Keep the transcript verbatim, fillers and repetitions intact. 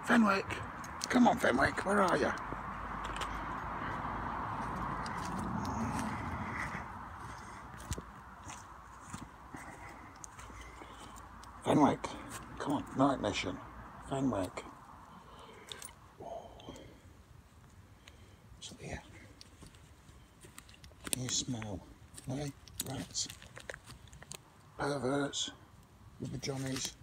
Fenwick! Come on, Fenwick, where are you? Fenwick, come on, night mission. Fenwick. Oh. What's up here? Can you smell? Hey, rats. Perverts. With the Johnnies.